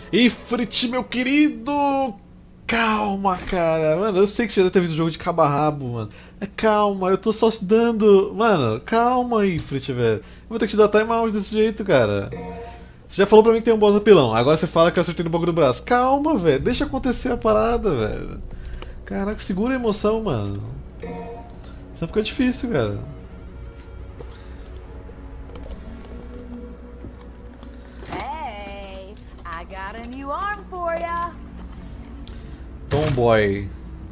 Ifrit, meu querido! Calma, cara. Mano, eu sei que você já deve ter visto o jogo de cabo a rabo, mano. Calma, eu tô só te dando. Mano, calma, Ifrit, velho. Eu vou ter que te dar timeout desse jeito, cara. Você já falou pra mim que tem um boss apelão. Agora você fala que eu acertei no bagulho do braço. Calma, velho. Deixa acontecer a parada, velho. Caraca, segura a emoção, mano. Senão fica difícil, cara. Hey, I got a new arm for ya. Tomboy.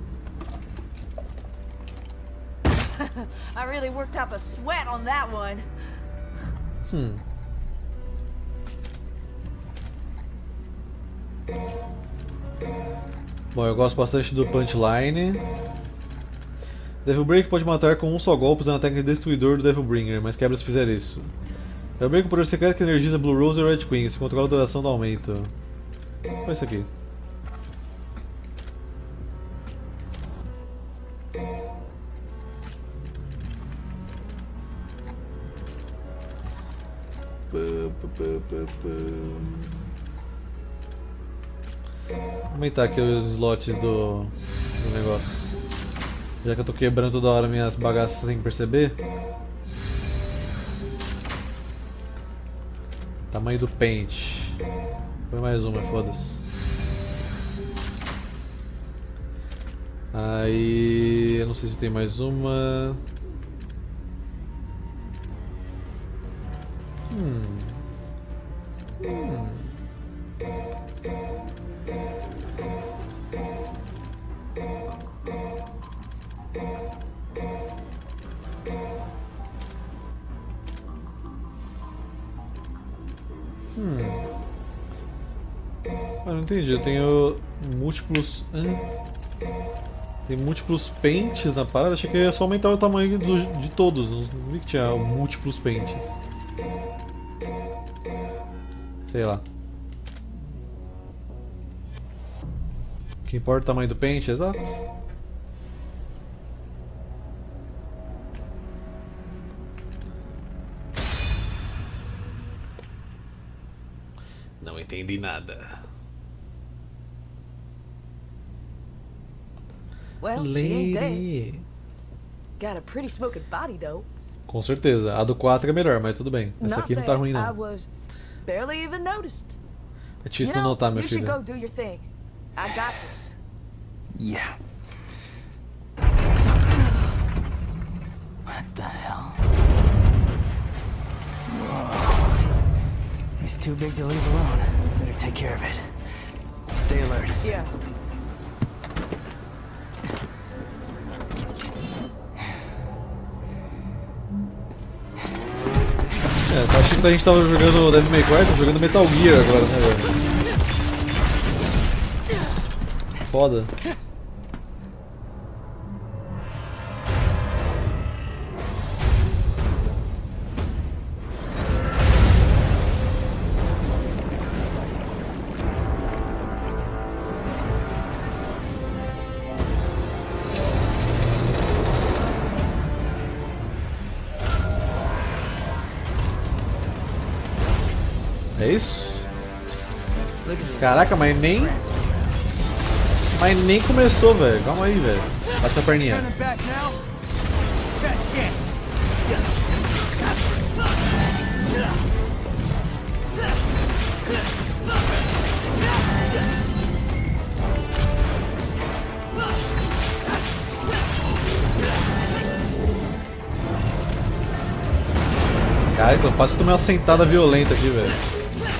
I really worked up a sweat on that one. Bom, eu gosto bastante do Punchline. Devil Break pode matar com um só golpe usando a técnica destruidor do Devil Bringer, mas quebra se fizer isso. Devil Break é um poder secreto que energiza Blue Rose e Red Queen, se controla a duração do aumento. Olha isso aqui. Vou aumentar aqui os slots do negócio. Já que eu tô quebrando toda hora minhas bagaças sem perceber. Tamanho do pente. Põe mais uma, foda-se. Aí. Eu não sei se tem mais uma. Ah, não entendi, eu tenho múltiplos. Tem múltiplos pentes na parada, achei que ia só aumentar o tamanho de todos, não vi que tinha múltiplos pentes. Sei lá. O que importa é o tamanho do pente, exato. Não entendi nada. Well, she ain't dead. Lady. Got a pretty smoking body though. Com certeza, a do 4 é melhor, mas tudo bem. Essa aqui não tá ruim I não. was barely even noticed. É difícil não notar, meu you should filho. go do your thing. I got this. Yeah. What the hell? Whoa. He's too big to leave alone. Better take care of it. Stay alert. Yeah. É, tá achando que a gente tava jogando Devil May Cry, tá jogando Metal Gear agora, né, velho? Foda. É isso? Caraca, mas nem. Mas nem começou, velho. Calma aí, velho. Bate a perninha. Caraca, eu quase que tomei uma sentada violenta aqui, velho.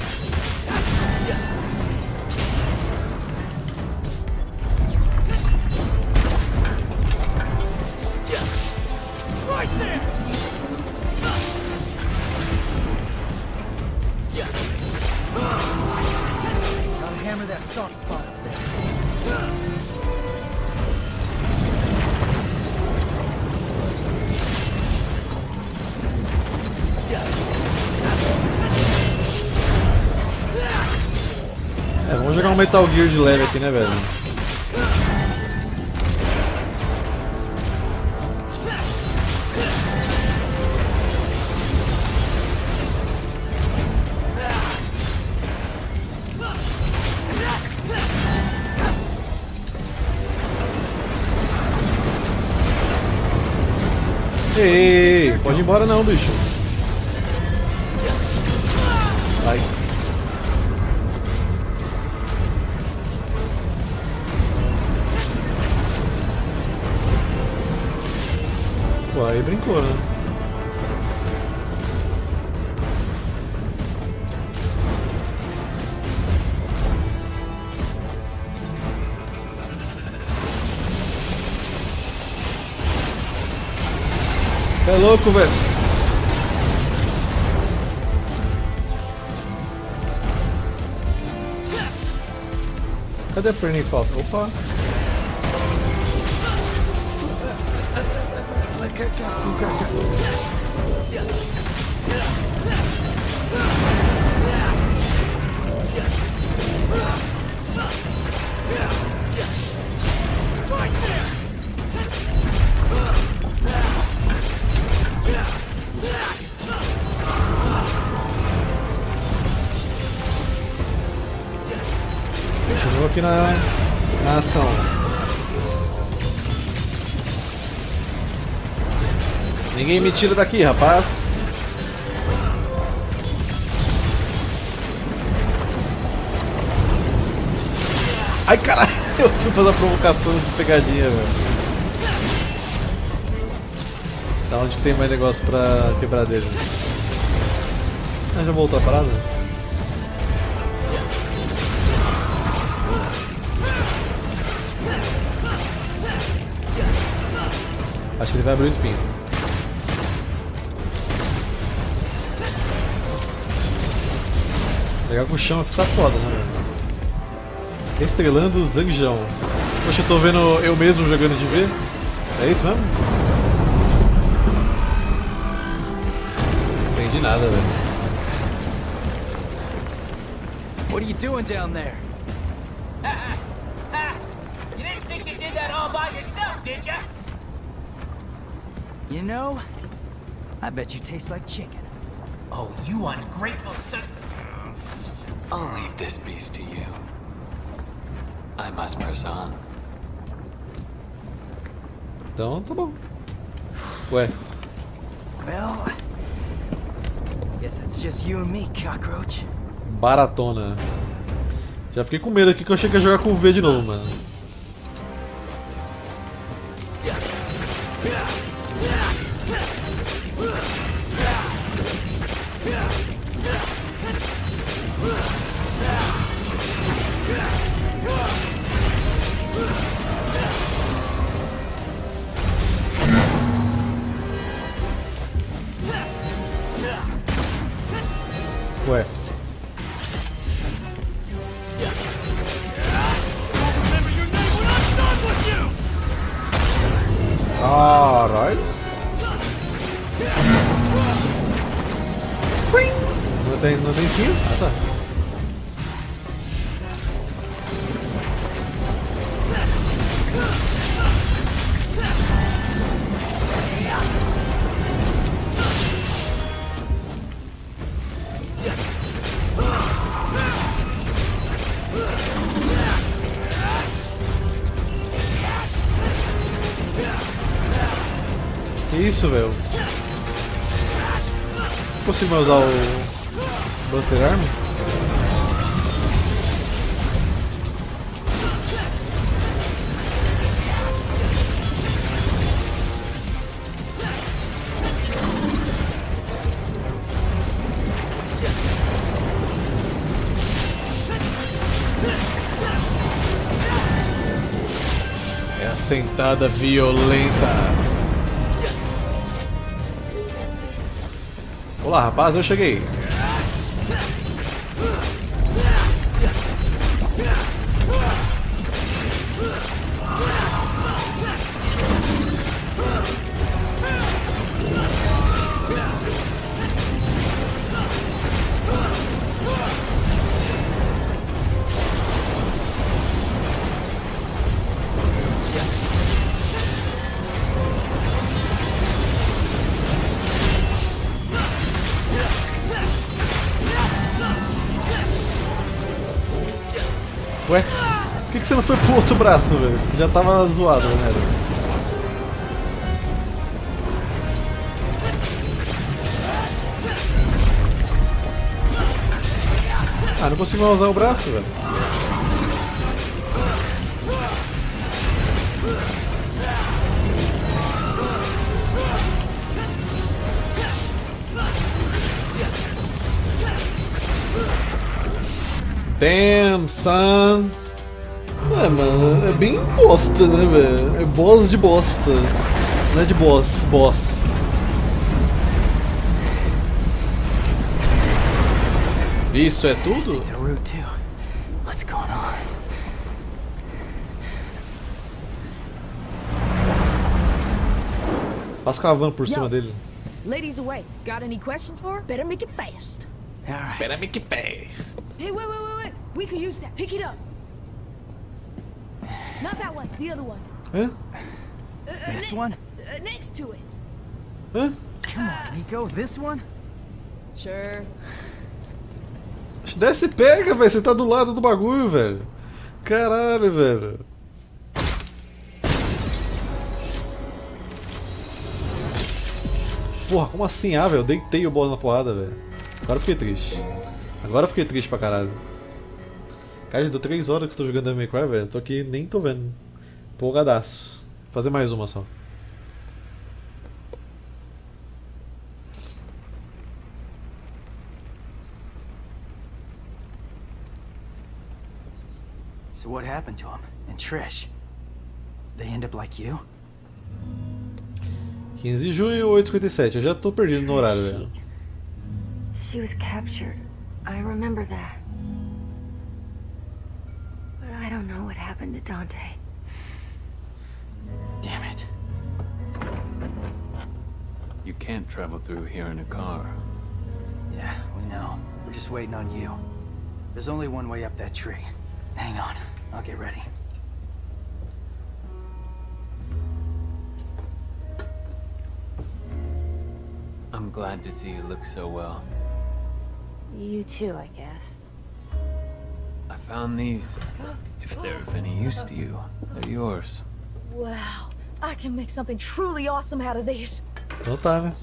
É, vamos jogar um Metal Gear de leve aqui, né, velho? Pode ir embora não, bicho. Vai. Pô, aí brincou, né? Você é louco, velho. Cadê a perna em falta? Opa! Continua aqui na ação. Ninguém me tira daqui, rapaz. Ai, caralho, eu fui fazer a provocação de pegadinha, velho. Tá onde tem mais negócio pra quebrar dele? Ah, já voltou a parada? Acho que ele vai abrir o espinho. Pegar com o chão aqui tá foda, né, velho? Estrelando o Zanjão. Poxa, eu tô vendo eu mesmo jogando de ver. É isso mesmo? Não entendi nada, velho. What are you doing down there? You didn't think you did that all by yourself, did ya? You know, I bet you taste like chicken. Oh, you ungrateful son. I'll leave this beast to you. I must press on. Então tá bom. Ué. Well, guess it's just you and me, cockroach. Baratona. Já fiquei com medo aqui que eu achei que ia jogar com o V de novo, mano. Ué. Caralho. Não tem fio? Ah, tá. Que isso, velho? Consigo mais usar o Buster Arm? É a sentada violenta. Olá, rapaz, eu cheguei. Ué, por que você não foi pro outro braço, velho? Já tava zoado, né? Ah, não consigo mais usar o braço, velho. Damn, son. É, mano, é bem bosta, né, velho? É boss de bosta. Não é de boss, boss. Isso é tudo? It's a route too. What's going on? Passa cavando por cima dele. Ladies away. Got any questions for her? Better make it fast. All right. Pera me que pés. Hey, wait. We could use that. Pick it up. Not that one. The other one. Hã? This one? Next to it. Hã? Come on, Nico. This one? Sure. Desce e pega, velho. Você tá do lado do bagulho, velho. Caralho, velho. Porra, como assim? Ah, velho, eu deitei o boss na porrada, velho. Agora eu fiquei triste. Agora eu fiquei triste pra caralho. Cara, já deu 3 horas que eu tô jogando Devil May Cry, velho. Tô aqui nem tô vendo. Empolgadaço. Vou fazer mais uma só. So what happened to him? And Trish? They end up like you? 15 de junho, 8h57. Eu já tô perdido no horário, velho. She was captured. I remember that. But I don't know what happened to Dante. Damn it. You can't travel through here in a car. Yeah, we know. We're just waiting on you. There's only one way up that tree. Hang on. I'll get ready. I'm glad to see you look so well. You too, I guess. I found these. If they're of any use to you, they're yours. Wow. I can make something truly awesome out of these. Então tá, né?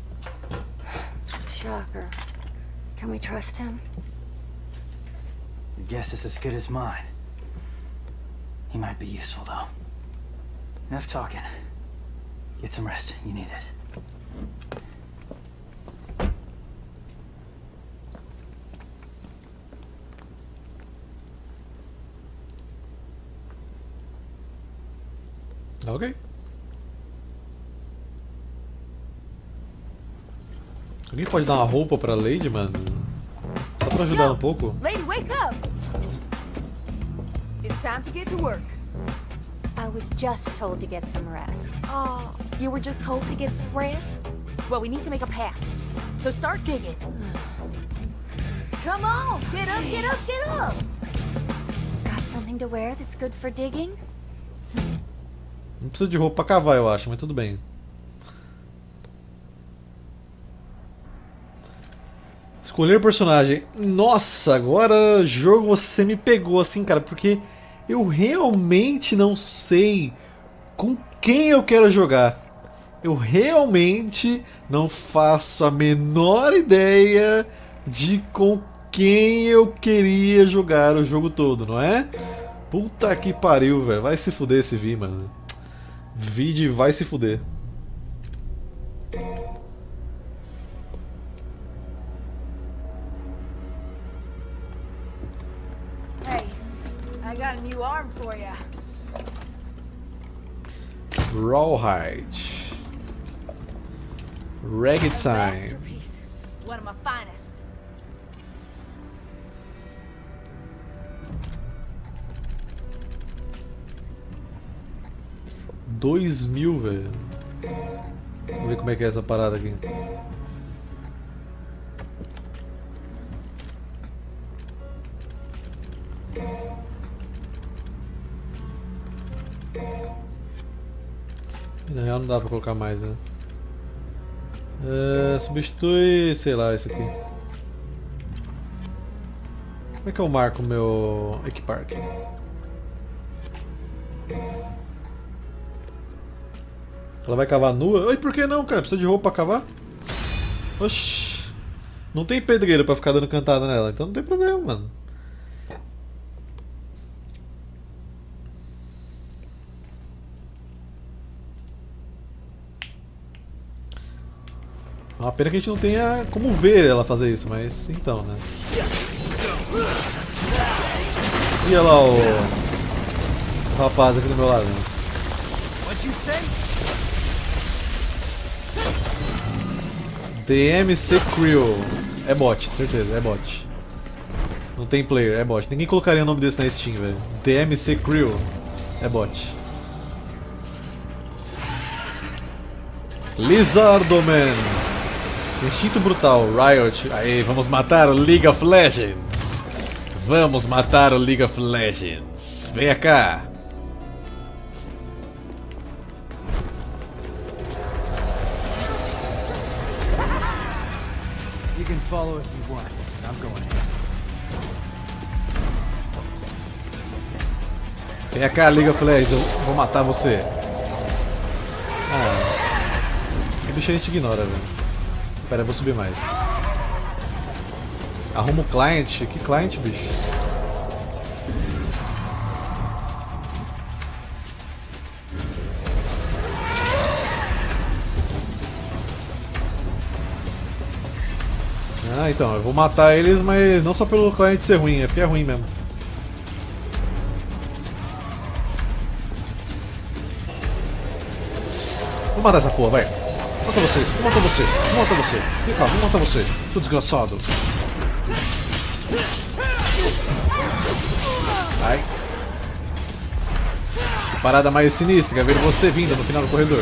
Shocker. Can we trust him? Your guess is as good as mine. He might be useful, though. Enough talking. Get some rest. You need it. Ok. Alguém pode dar uma roupa pra Lady, mano? Só pra ajudar um pouco? Lady, wake up! It's time to get to work. I was just told to get some rest. Oh, you were just told to get some rest? Well, we need to make a path. So start digging. Come on, get up, get up, get up! Got something to wear that's good for digging? Não precisa de roupa pra cavar, eu acho, mas tudo bem. Escolher personagem. Nossa, agora jogo você me pegou assim, cara, porque eu realmente não sei com quem eu quero jogar. Eu realmente não faço a menor ideia de com quem eu queria jogar o jogo todo, não é? Puta que pariu, velho. Vai se fuder esse Vi, mano. Vide vai se fuder. Hey, I got a new arm for ya. Rawhide. Ragtime. Masterpiece. One of my finest. $2.000, velho. Vamos ver como é que é essa parada aqui. Na real não dá pra colocar mais, né? Substitui, sei lá, esse aqui. Como é que eu marco o meu equipar aqui? Ela vai cavar nua? Oi, por que não, cara? Precisa de roupa pra cavar? Oxi. Não tem pedreiro pra ficar dando cantada nela, então não tem problema, mano. É uma pena que a gente não tenha como ver ela fazer isso, mas então, né? E olha lá o rapaz aqui do meu lado. Né? DMC Crew. É bot, certeza, é bot. Não tem player, é bot. Ninguém colocaria o nome desse na Steam, velho. DMC Crew. É bot. Lizardoman. Instinto brutal, Riot. Aí, vamos matar o League of Legends. Vamos matar o League of Legends. Venha cá. You can follow if you want. I'm going ahead. Venha cá, League of Legends. Eu vou matar você. Esse bicho a gente ignora, velho. Pera, eu vou subir mais. Arruma o client. Que client, bicho? Ah, então, eu vou matar eles, mas não só pelo client ser ruim, é porque é ruim mesmo. Vou matar essa porra, vai. Mata você, mata você, mata você. Vem cá, vou matar você, seu desgraçado. Vai. Que parada mais sinistra, ver você vindo no final do corredor.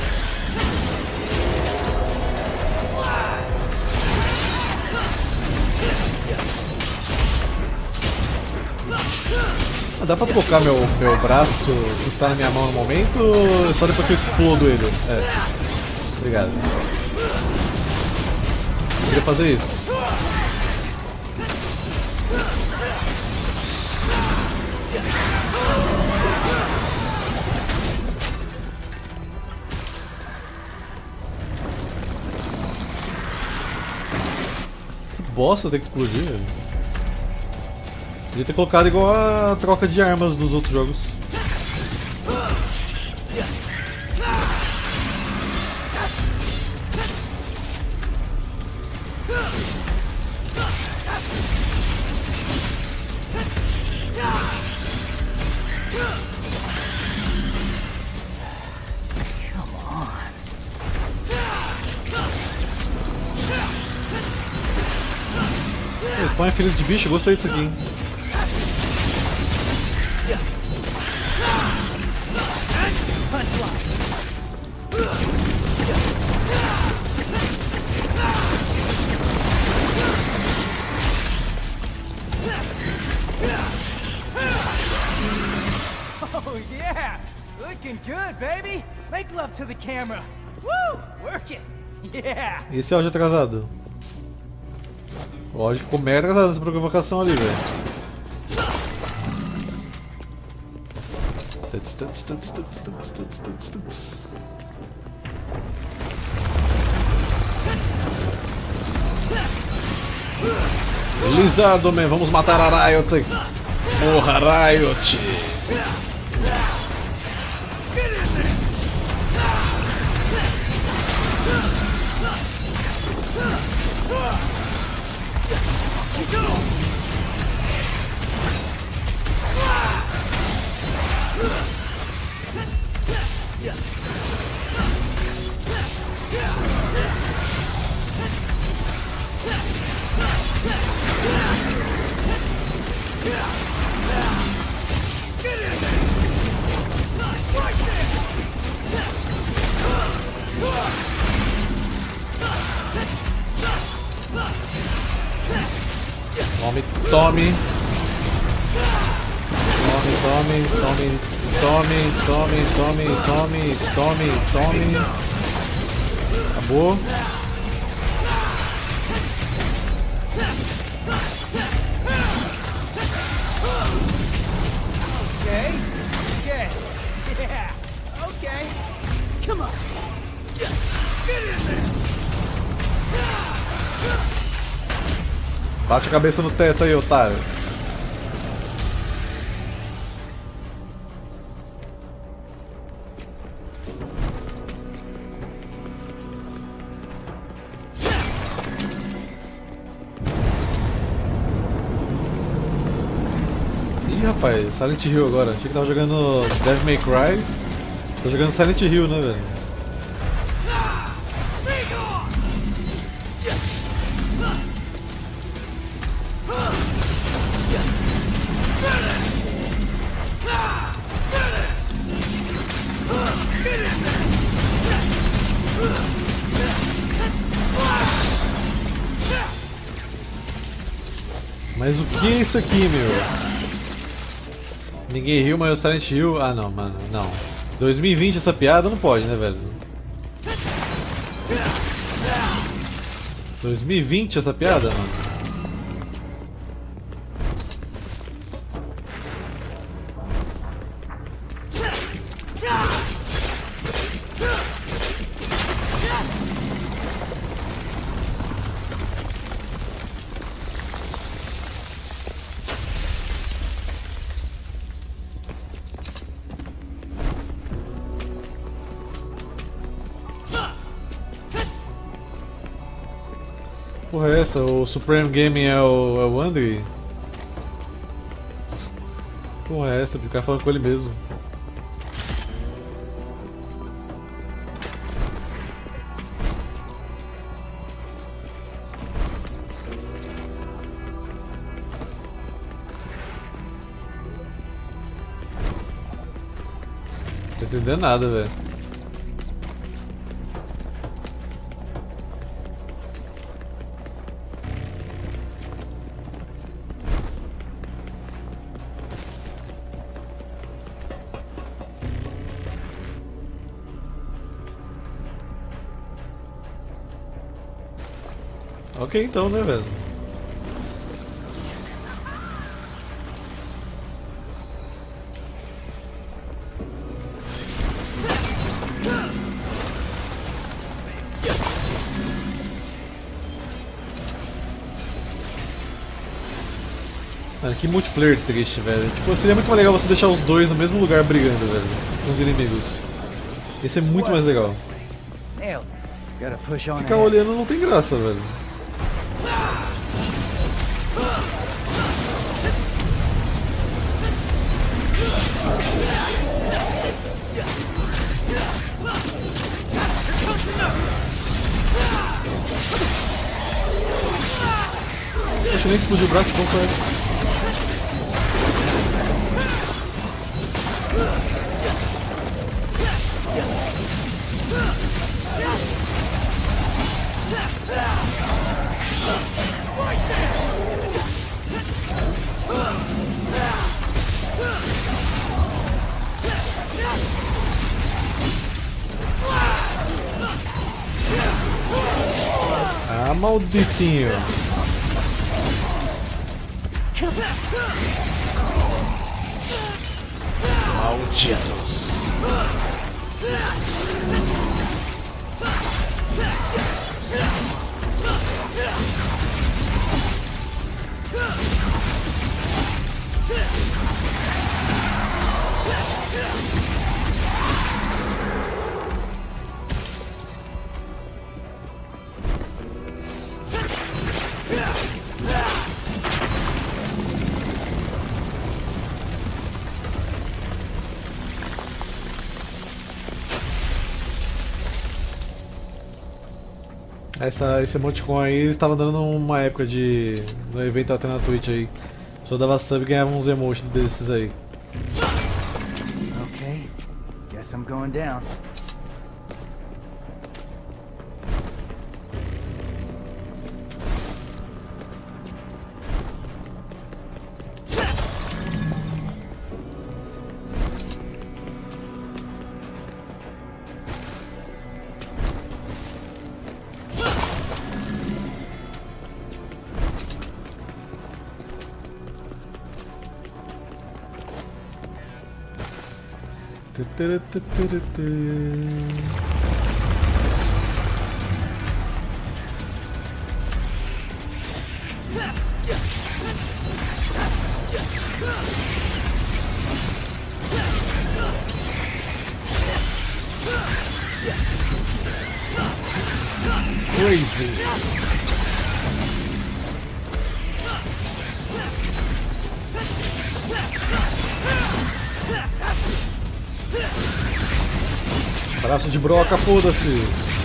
Dá pra colocar meu braço que está na minha mão no momento ou só depois que eu explodo ele? É. Obrigado. Eu queria fazer isso. Que bosta ter que explodir, velho. Podia ter colocado igual a troca de armas dos outros jogos. Spawn filho de bicho, gostei disso aqui, hein? Oh yeah! Looking good, baby! Make love to the camera! Woo! Work it! Yeah! Esse áudio atrasado. O áudio ficou mega atrasado nessa provocação ali, velho. Lizardoman, vamos matar a Riot. Porra, Riot. Tome, tome. Tome, tome, tome, tome, tome, tome, tome, tome. Acabou. Okay. Okay. Yeah. Okay. Come on. Get in there. Bate a cabeça no teto aí, otário. Ih, rapaz, Silent Hill agora. Achei que tava jogando Devil May Cry. Tô jogando Silent Hill, né, velho? Mas o que é isso aqui, meu? Ninguém riu, mas o Silent Hill... Ah, não, mano, não. 2020 essa piada não pode, né, velho? 2020 essa piada, mano? Porra é essa? O Supreme Gaming é o Andy? Porra é essa? O cara falando com ele mesmo. Não tô entendendo nada, velho. Ok, então, né, velho? Mano, que multiplayer triste, velho. Tipo, seria muito mais legal você deixar os dois no mesmo lugar brigando, velho. Com os inimigos. Ia ser muito mais legal. Ficar olhando não tem graça, velho. Poxa, nem explodiu o braço, como foi essa? Ah, malditinho! Malditos! Esse emoticon aí eles estavam dando numa época de. No evento até na Twitch aí. Só dava sub e ganhava uns emotions desses aí. Okay, guess I'm going down. crazy. Braço de broca, foda-se.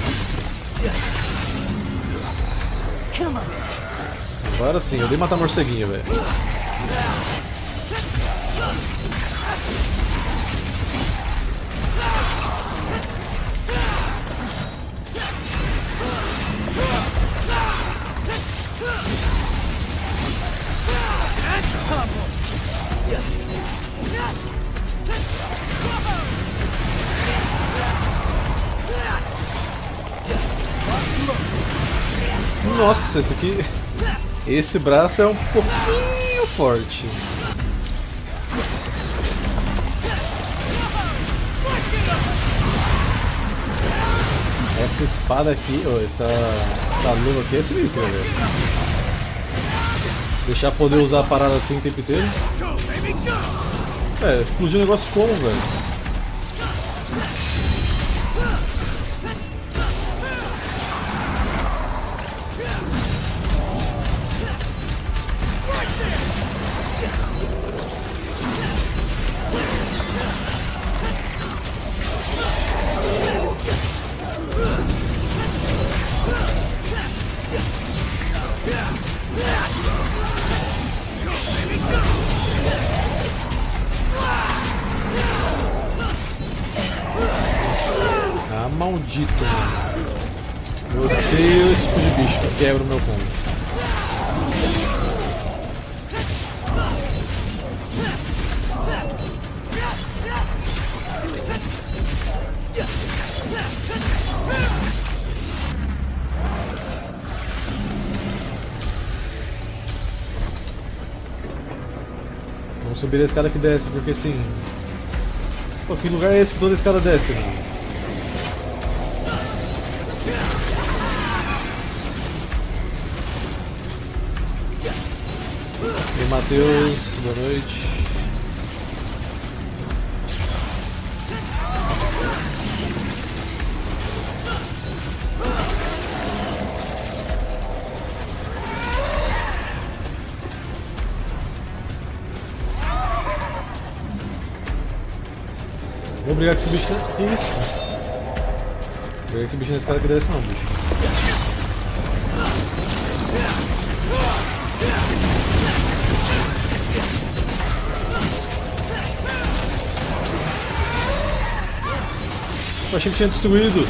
Agora sim, eu dei matar morceguinho, velho. Nossa, esse aqui. Esse braço é um pouquinho forte. Essa espada aqui, ou essa luva aqui é sinistra, velho. Deixar poder usar a parada assim o tempo inteiro. É, explodiu o negócio como, velho? Maldito, mano. Eu odeio esse tipo de bicho que quebra o meu combo. Vamos subir a escada que desce, porque assim... Pô, que lugar é esse que toda a escada desce, mano? E Matheus, boa noite. Vou brigar com esse bicho. Que isso? Vou brigar com esse bicho nesse cara que desce não, bicho. Eu achei que tinha destruído.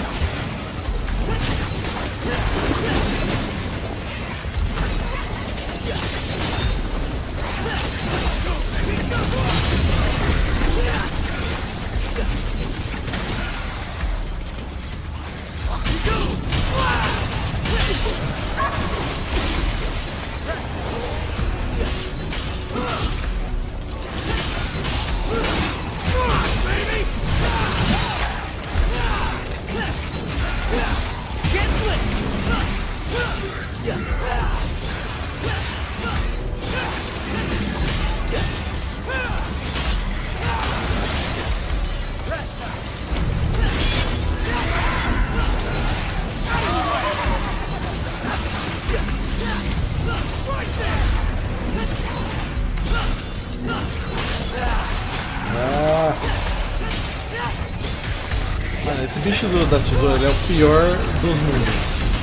Mano, esse bicho da tesoura ele é o pior dos mundos.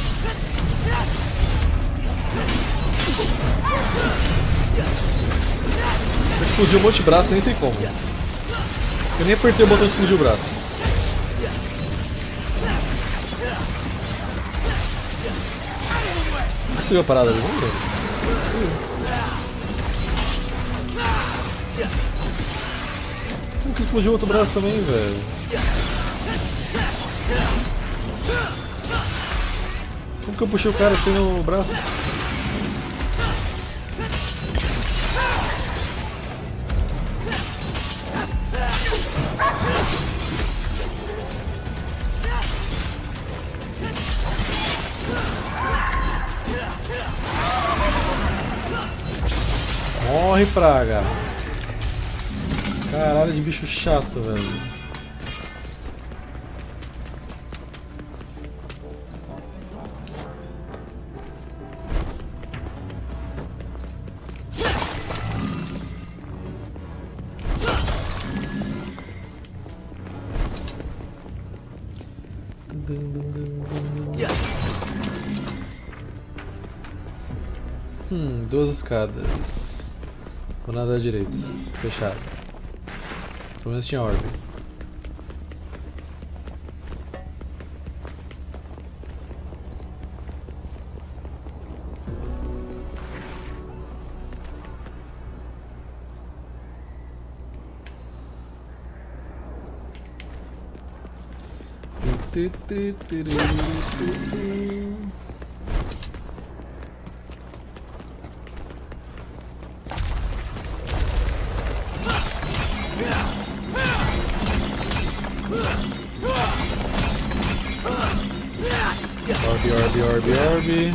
Explodiu um monte de braço, nem sei como. Eu nem apertei o botão de explodir o braço. Destruiu a parada ali, vamos ver. Como que explodiu outro braço também, velho? Como que eu puxei o cara assim no braço? Morre, praga! Caralho de bicho chato, velho. Duas escadas. Vou nadar direito. Fechado. Pelo menos tinha orbe. Orbe.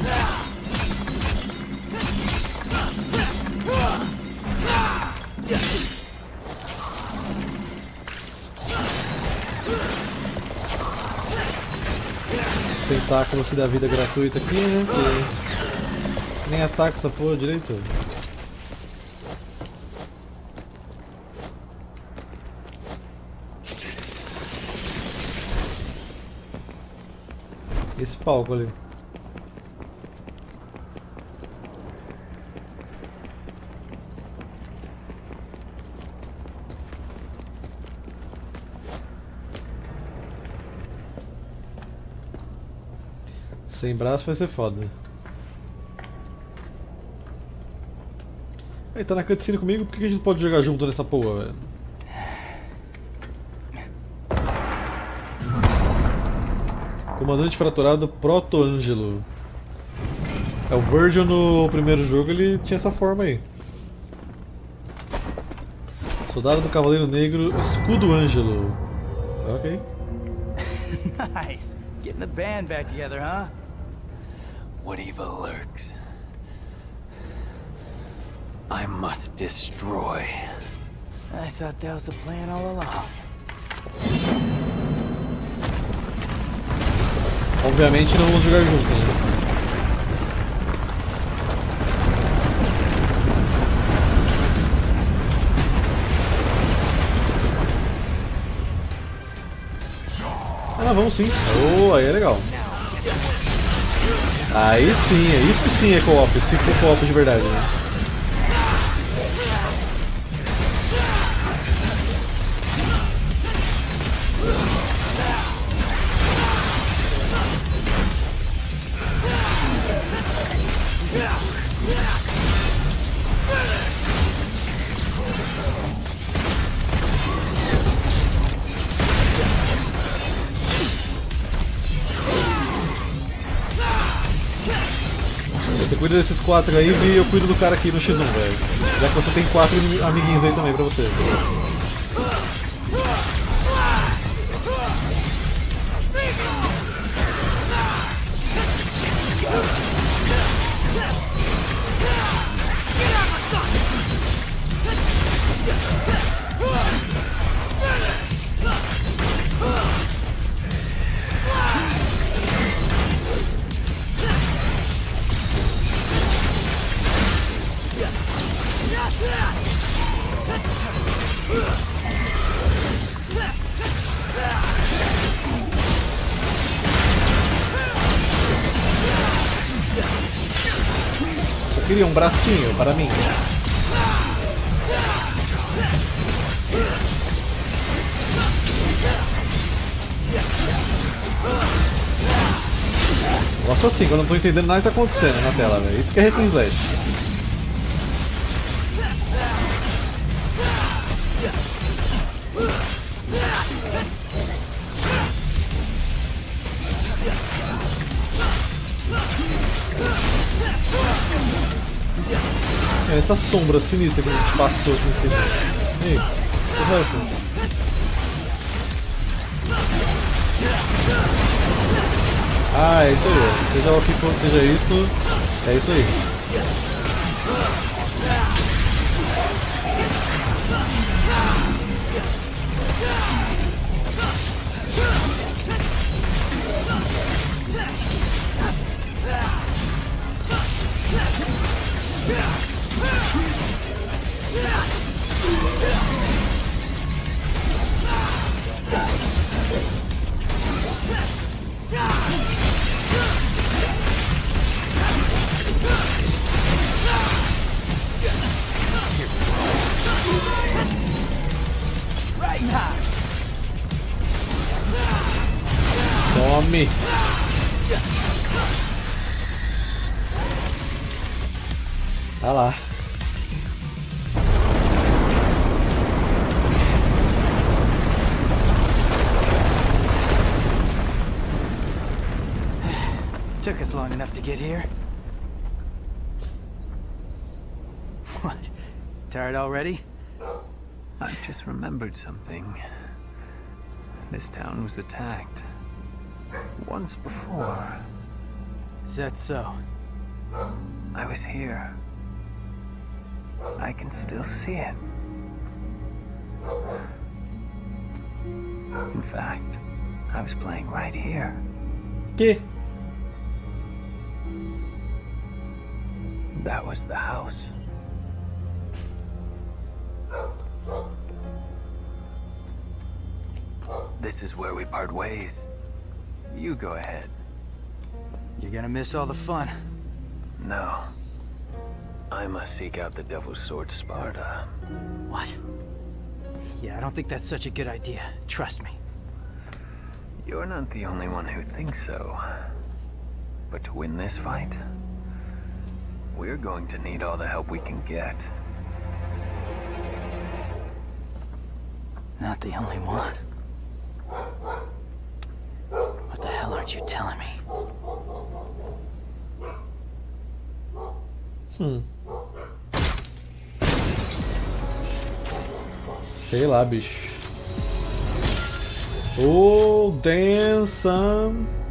Esse tentáculo que dá vida gratuita aqui, né? Que nem ataca essa porra direito. Esse palco ali. Sem braço vai ser foda. Aí tá na cutscene comigo, por que a gente não pode jogar junto nessa porra, velho? Comandante fraturado Proto-Ângelo. É o Virgil no primeiro jogo, ele tinha essa forma aí. Soldado do Cavaleiro Negro, Escudo Ângelo. Ok. Nice. Getting the band back together, huh? What evil lurks? I must destroy. I thought that was the plan all along. Obviamente não vamos jogar junto, né? Ah, vamos sim. Oh, aí é legal. Aí sim, isso sim é co-op, se for co-op de verdade, né? Você cuida desses 4 aí e eu cuido do cara aqui no X1, velho. Já que você tem 4 amiguinhos aí também pra você. Eu queria um bracinho para mim. Gosto assim, quando eu não tô entendendo nada que tá acontecendo na tela, velho. Isso que é Hack and Slash. É essa sombra sinistra que a gente passou aqui em cima. Ei, o que foi isso? Ah, é isso aí. Seja o que for, seja isso, é isso aí. me. Vai lá. Took us long enough to get here. What? Tired already? I just remembered something. This town was attacked. Once before. Is that so? I was here. I can still see it. In fact, I was playing right here. Que? That was the house. This is where we part ways. You go ahead. You're gonna miss all the fun. No. I must seek out the Devil's Sword Sparda. What? Yeah, I don't think that's such a good idea. Trust me. You're not the only one who thinks so. But to win this fight, we're going to need all the help we can get. Not the only one. What the hell aren't you telling me? Sei lá, bicho. Oh, damn, son.